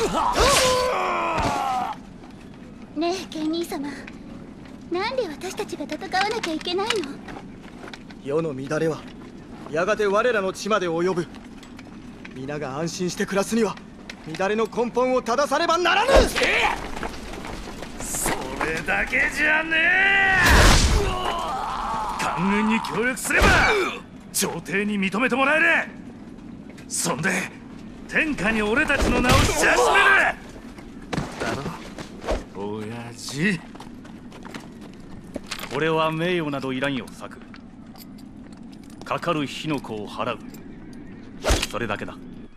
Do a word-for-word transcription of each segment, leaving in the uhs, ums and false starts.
ねえケン兄様、なんで私たちが戦わなきゃいけないの？ 世の乱れはやがて我らの地まで及ぶ。皆が安心して暮らすには乱れの根本を正さねばならぬ。 それだけじゃねえ。官軍に協力すれば朝廷に認めてもらえる。そんで天下に俺たちの名を知らしめるだろ親父。 俺は名誉などいらんよ策。かかる火の粉を払う、それだけだ。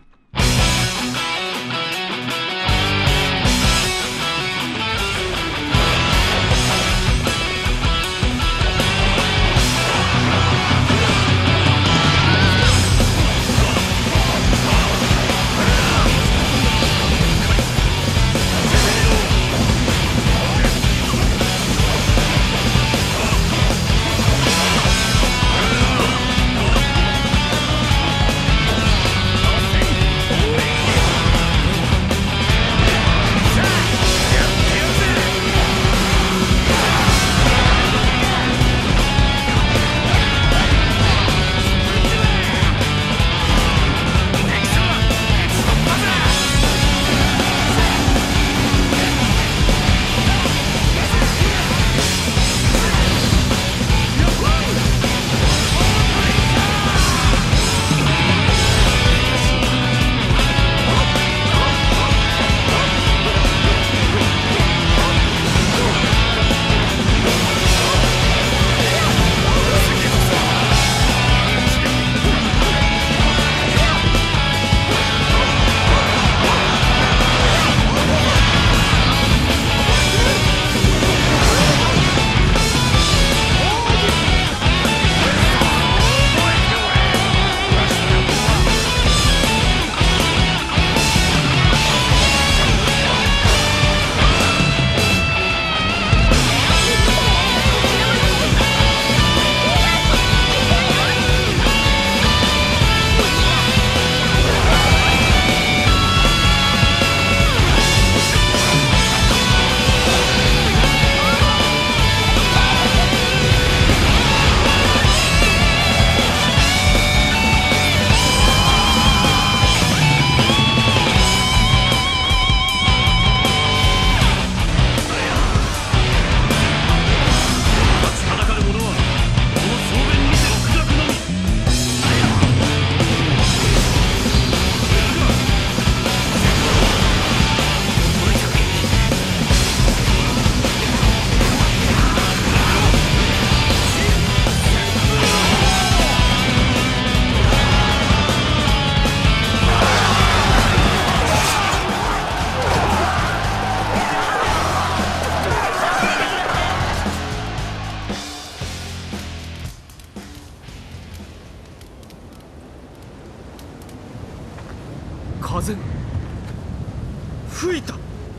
風吹いた。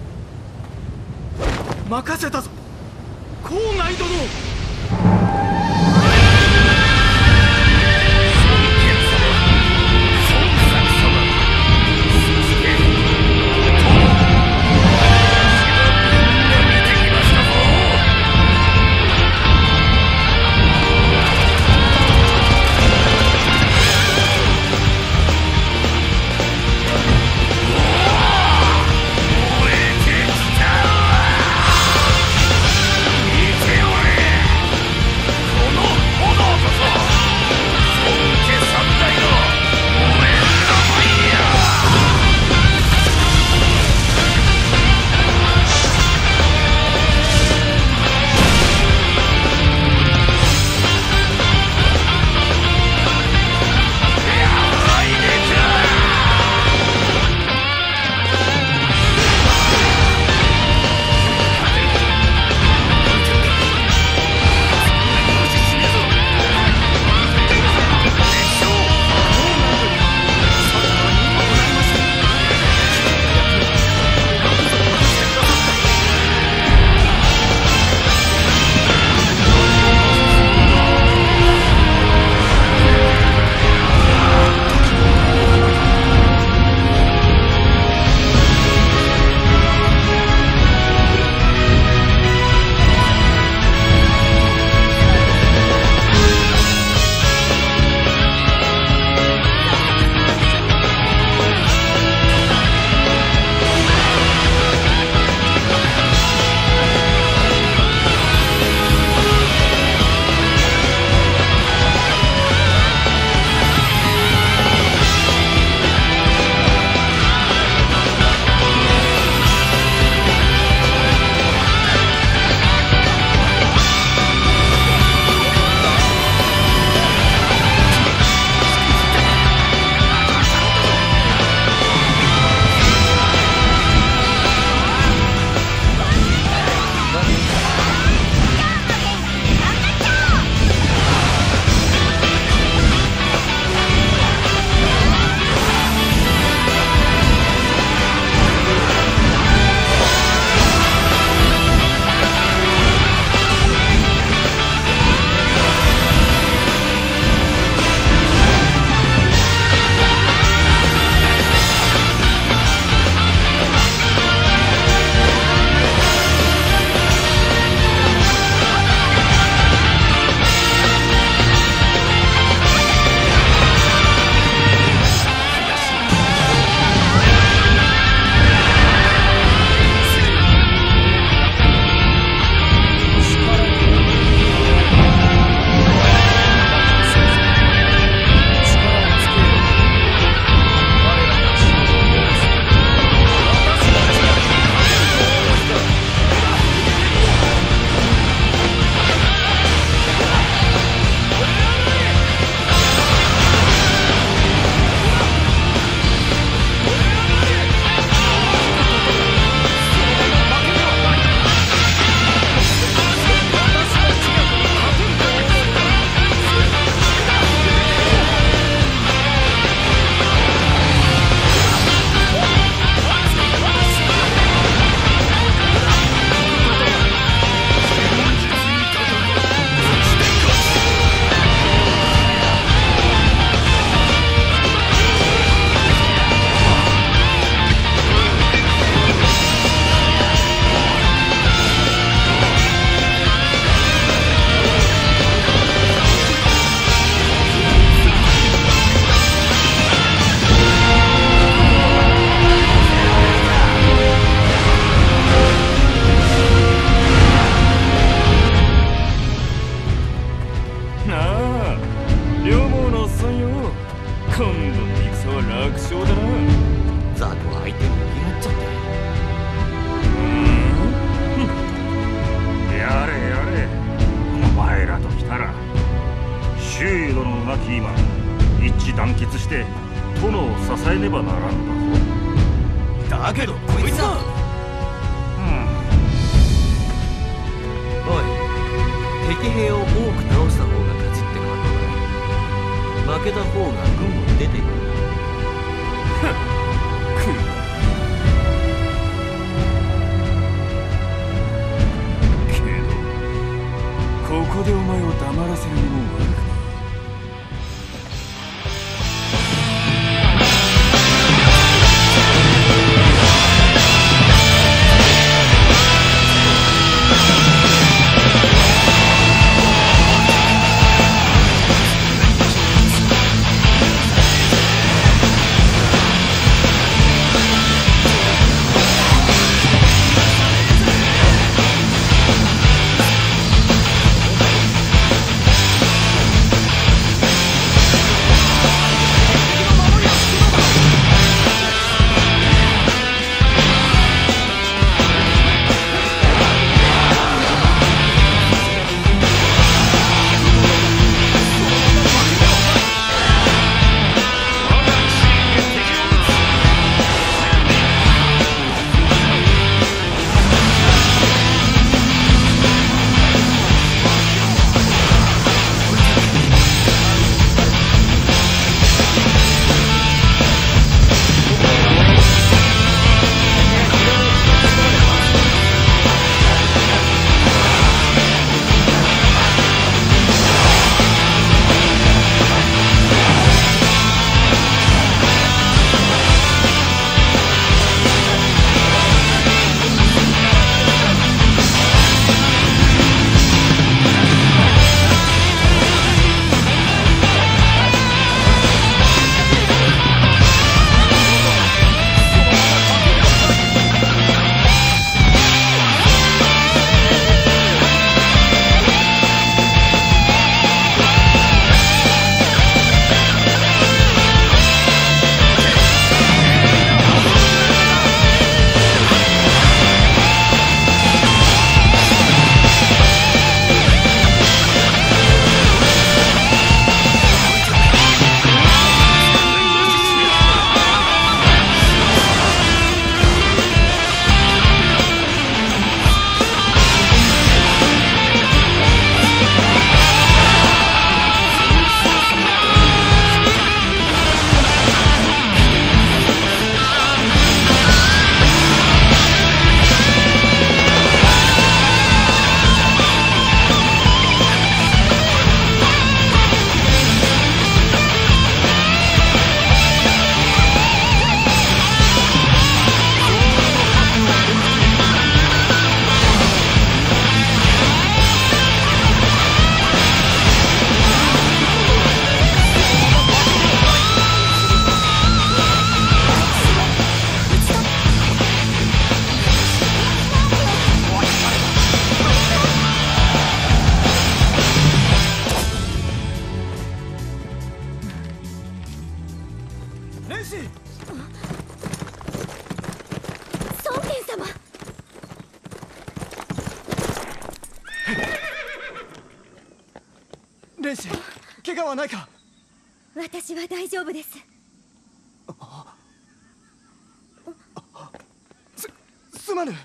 任せたぞ郊外殿。 ねばならんだ。 だけどこいつは。おい、敵兵を多く倒した方が勝ちってことだ。負けた方が軍を出ていく。 ふん。ここでお前を黙らせるもんはあるか。 レシ、怪我はないか？ 私は大丈夫です。 す、すまぬ。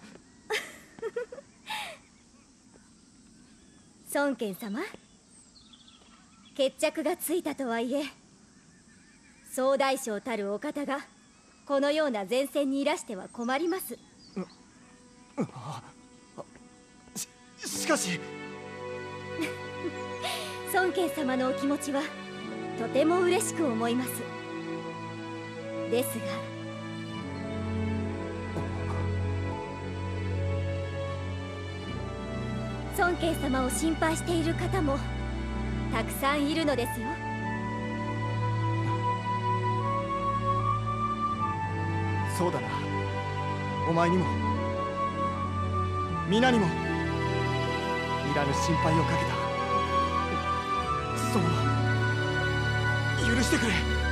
孫権様、決着がついたとはいえ、総大将たるお方がこのような前線にいらしては困ります。 し、しかし孫権様のお気持ちはとても嬉しく思います。ですが、孫権様を心配している方もたくさんいるのですよ。 そうだな。お前にも皆にもいらぬ心配をかけた。その許してくれ。